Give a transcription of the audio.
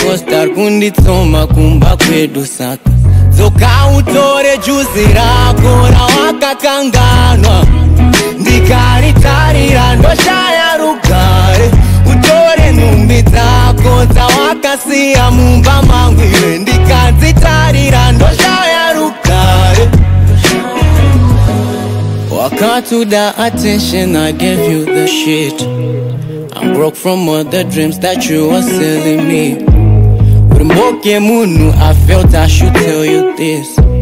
kostar kunditsoma kumba kwedu saka dzoka utore juzi rako rawakakanganwa ndikaritarira ndoshaya rugare utore nhumbi dzako dzawakasiya mumba mangu iwe ndikadzitarira ndoshaya rugare Waka to the attention, I gave you the shit. I'm broke from all the dreams that you were selling me. With Moke Munu, I felt I should tell you this.